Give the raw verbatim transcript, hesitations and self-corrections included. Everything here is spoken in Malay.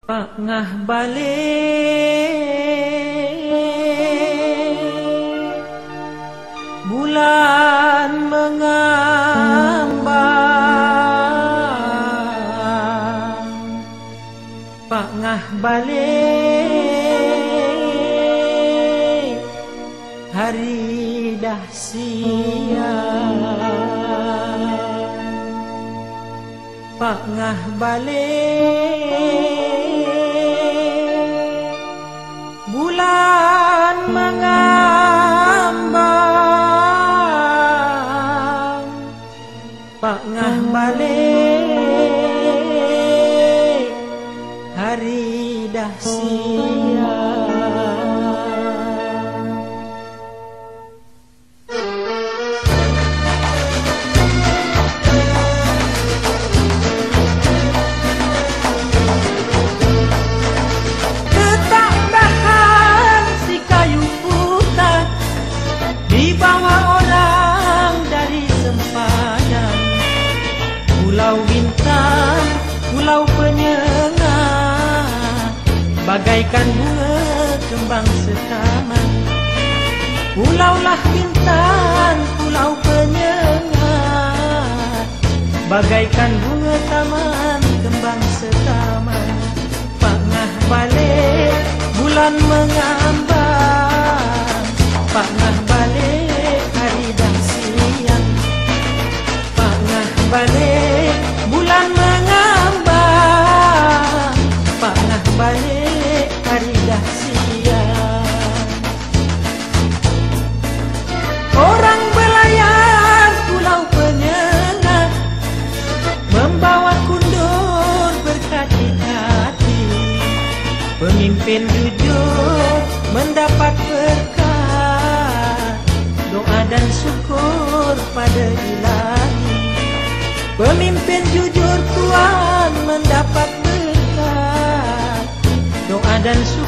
Pangah balik bulan mengambang, pangah balik hari dah siang, pangah balik bulan mengambang, pangah balik hari dah siang. Pulau bintang, pulau penyengat, bagaikan bunga kembang setaman. Pulaulah bintang, pulau penyengat, bagaikan bunga taman kembang setaman. Pangah balik bulan mengambang, pangah balik hari dah siang, pangah balik bulan mengambang, pangah balik hari dah siang. Orang belayar pulau penyengat membawa kundur berkati-kati, pemimpin jujur mendapat berkat, doa dan syukur pada Ilahi. Pemimpin jujur Tuhan mendapat berkat, doa dan syukur